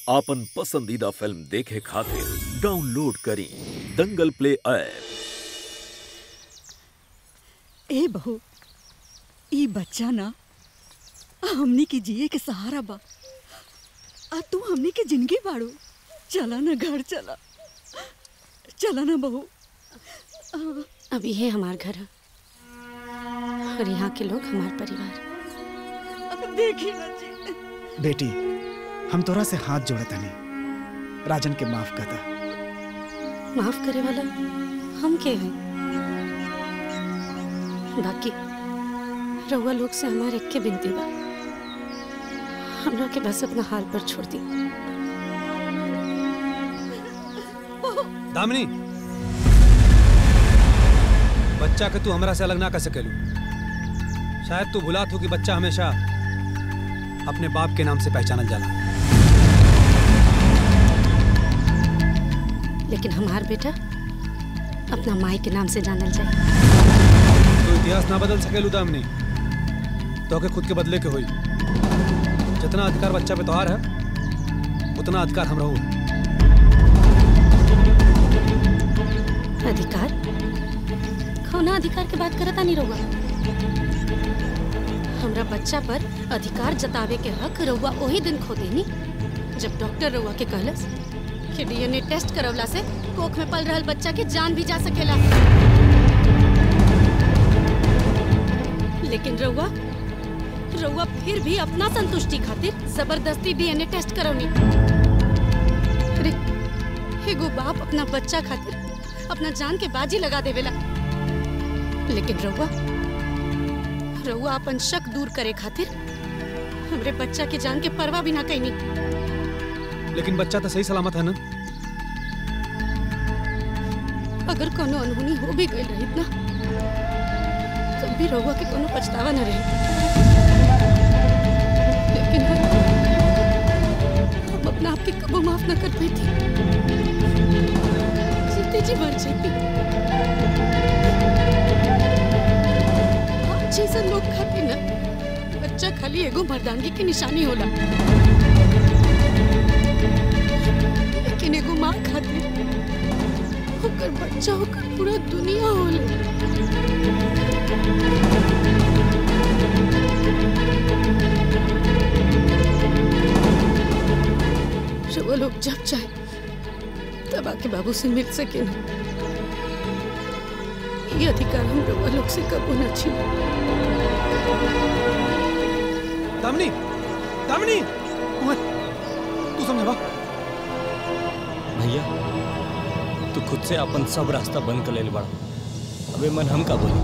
आपन पसंदीदा फिल्म देखे खातिर डाउनलोड करी दंगल प्ले ऐप। ए बहू, ई बच्चा ना हमनी के जिए के सहारा बा। आ तू हमनी के जिंदगी बाड़ू। चला ना घर, चला चला ना बहू। अब ये हमार घर है और यहाँ के लोग हमार परिवार। अब देखी ना जी। बेटी, हम तोरा से हाथ जोड़े तनी, राजन के माफ कर दा। माफ करे वाला हम के हैं? बाकी रउआ लोग से हमारे एक के बिनती बा, हमरा के बस अपना हाल पर छोड़ दी। दामिनी, बच्चा के तू हमरा से अलग ना कर सकेलू। शायद तू भुला तू कि बच्चा हमेशा अपने बाप के नाम से पहचानल जाला। लेकिन हमार बेटा अपना माई के नाम से जानल जाए। तो इतिहास ना बदल सकेलू दामिनी, तो के खुद के बदले के होई। जितना अधिकार बच्चा पे तोहार है, उतना अधिकार हम रहू। अधिकार? कौना अधिकार के बात करता नहीं रहुआ? हमरा बच्चा पर अधिकार जतावे के हक रहुआ वही दिन खो देनी जब डॉक्टर रहुआ के कहलस कि डीएनए टेस्ट करवला से कोख में पल रहल बच्चा के जान भी जा सकेला। लेकिन रहुआ फिर भी अपना संतुष्टि खातिर जबरदस्ती डीएनए टेस्ट करवनी। अरे एगो बाप अपना बच्चा खातिर अपना जान के बाजी लगा देवेला, लेकिन रउआ अपन शक दूर करे खातिर हमरे बच्चा के जान के परवाह भी ना कईनी। लेकिन बच्चा तो सही सलामत है ना? अगर कोनो अनहोनी हो भी गई रही ना, तब भी रउआ के कोनो पछतावा न रही। लेकिन हम अपना आप के कबो माफ न कर पाई थी। जीते जी मर जाती। जैसा लोग खातिर ना बच्चा खाली एगो मर्दानगी की निशानी होला, लेकिन एगो माँ खातिर होकर बच्चा होकर पूरा दुनिया होला। वो लोग जब चाहे तब आके बाबू से मिल सके ना, ये अधिकार हम रउआ लोग से कबो न छीन। दामिनी, दामिनी, तू समझा? भैया, तू खुद से अपन सब रास्ता बंद कर ले बड़ा। अबे मन हम का बोली?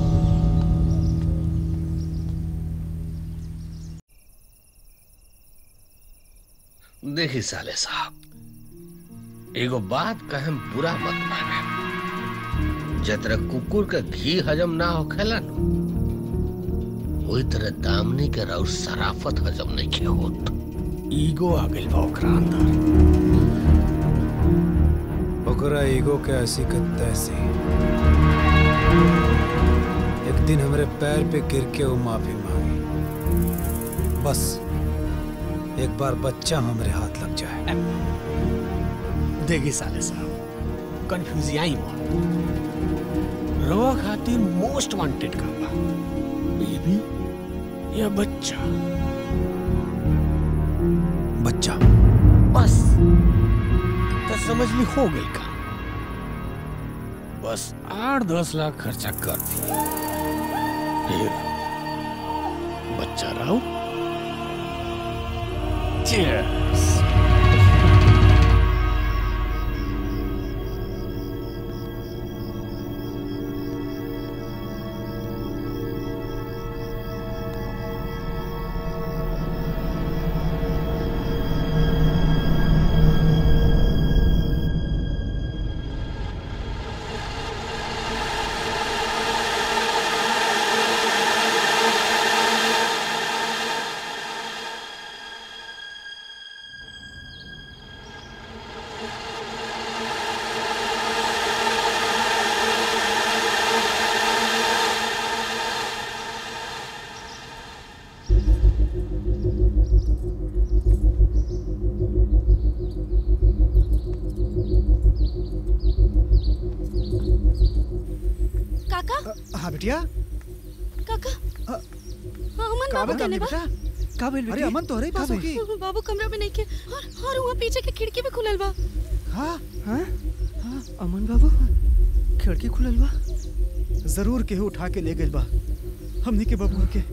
देखी साले साहब, एगो बात कहें बुरा मत माने। जतरा कुकुर का घी हजम ना होखेला न, वही तरह दामनी के राउर सराफत हजम नहीं के होत। ईगो आ गइल बा ओकरा अंदर। ओकरा ईगो के ऐसी के तैसी। एक दिन हमरे पैर पे गिर के वो माफी मांगी। बस एक बार बच्चा हमरे हाथ लग जाए। देखी साले साहब, कंफ्यूजिया ही मत। रवा खातिर मोस्ट वांटेड का बा, बेबी या बच्चा? बच्चा। बस तो समझ ली हो गई का। बस 8-10 लाख खर्चा कर दिया, फिर बच्चा रहो। Cheers. बिटिया काका हाँ, अमन का बाबू भेल कहने बा बेटा? का भेल अरे अमन तोहरे पास होगी। बाबू कमरा में नहीं के और वहाँ पीछे के खिड़की भी खुलल बा। हाँ हाँ अमन बाबू खिड़की खुलल बा। जरूर केहू उठा के ले गइल बा हमनी के बबुआ के।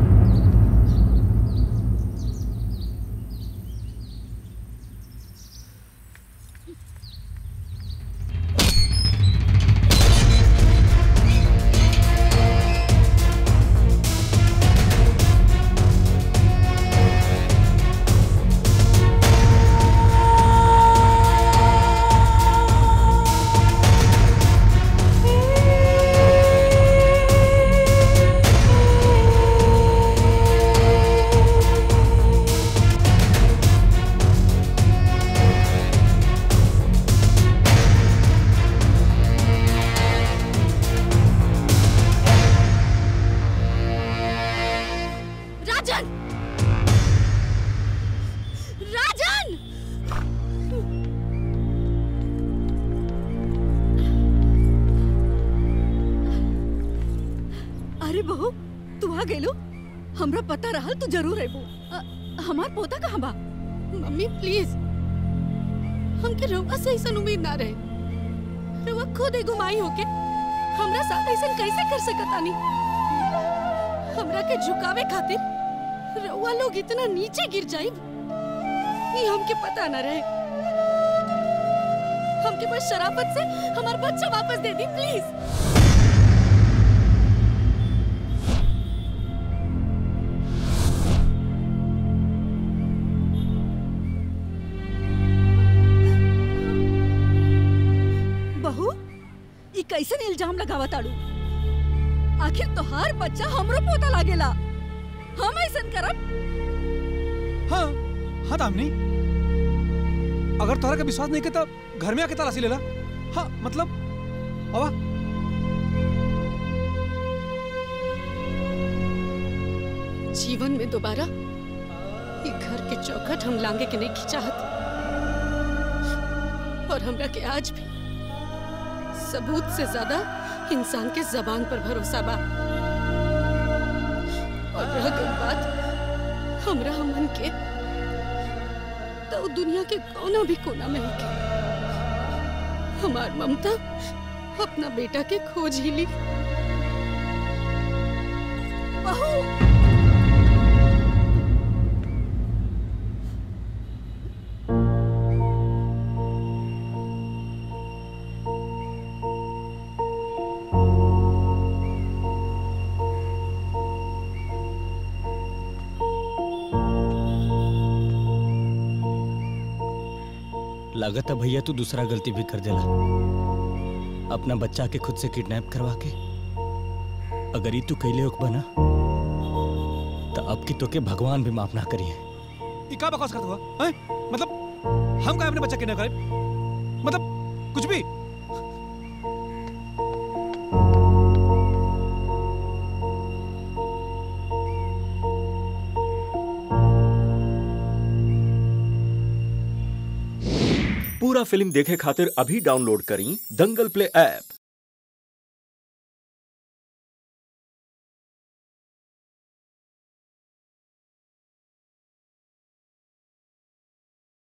अरे बहू तू आ गेलो, हमरा पता रहल तू जरूर अबू। हमार पोता कहाँ बा? मम्मी प्लीज, हमके रउआ से ऐसा उम्मीद ना रहे। रउआ खुद एगो माई होके हमरा साथ ऐसा कैसे कर सकतानी? हमरा के झुकावे खातिर रउआ लोग इतना नीचे गिर जाइब ये हमके पता ना रहे। हमके बस शराफत से हमार बच्चा वापस दे दी प्लीज। बहू ई कैसन इल्जाम लगावत आड़ू? आखिर तोहार बच्चा हमरो पोता लागेला, हम ऐसन करब? हाँ हाँ दामिनी, अगर तोहरा का विश्वास नहीं के तब घर में आके तलाशी लेला। हाँ मतलब आवा। जीवन में दोबारा ये घर के चौखट हम लांगे के नहीं खिंचाहत, और हमरा के आज भी सबूत से ज्यादा इंसान के जबान पर भरोसा बा। और रह गई बात हमरा मन के, तो दुनिया के कोना भी कोना में होके हमार ममता अपना बेटा के खोज ही ली। बहू लागत है भैया तू दूसरा गलती भी कर देला, अपना बच्चा के खुद से किडनैप करवा के। अगर ये तू कैले होक बना तो अब की तो के भगवान भी माफ ना करिए। ये क्या बकवास करता हुआ? हैं? मतलब हम क्या अपने बच्चा किडनैप करें? मतलब कुछ भी? पूरा फिल्म देखे खातिर अभी डाउनलोड करी दंगल प्ले ऐप।